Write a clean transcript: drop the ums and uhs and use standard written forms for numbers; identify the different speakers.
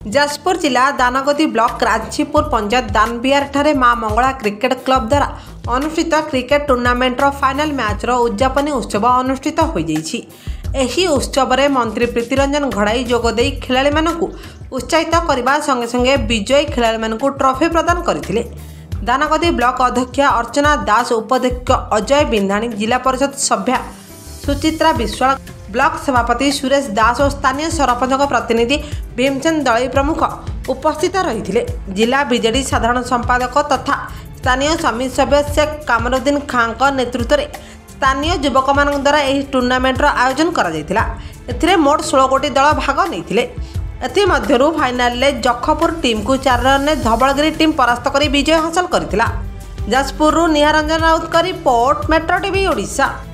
Speaker 1: जाजपुर जिला दानगदी ब्लॉक रांचीपुर पंचायत दानबिहार ठारे मां मंगला क्रिकेट क्लब द्वारा अनुष्ठित क्रिकेट टूर्नामेंटर फाइनल मैच उद्यापनी उत्सव अनुष्ठित हो जाइछि। एही उत्सव में मंत्री प्रीतिरंजन घड़ाई जोगदे खेलाड़ी मानकु उत्साहित करने संगे संगे विजयी खेलाड़ी मानकु ट्रॉफी प्रदान करथिले। दानगदी ब्लॉक अध्यक्ष अर्चना दास, उपाध्यक्ष अजय बिंधाणी, जिला परिषद सभ्या सुचित्रा विश्वाल, ब्लॉक सभापति सुरेश दास और स्थानीय सरपंच प्रतिनिधि भीमचंद दलई प्रमुख उपस्थित रही। जिला बीजेडी साधारण संपादक तथा स्थानीय समिति सभ्य शेख कामरुद्दीन खां नेतृत्व में स्थानीय युवक मान द्वारा यह टूर्नामेंटर आयोजन कर मोट 16 गोटी दल भाग नहीं। फाइनाल में जखपुर टीम को 4 रन धवलगिरी टीम परास्त कर विजय हासिल करथिला। जाजपुर निहारंजन राउत का रिपोर्ट, मेट्रो टीवी ओडिशा।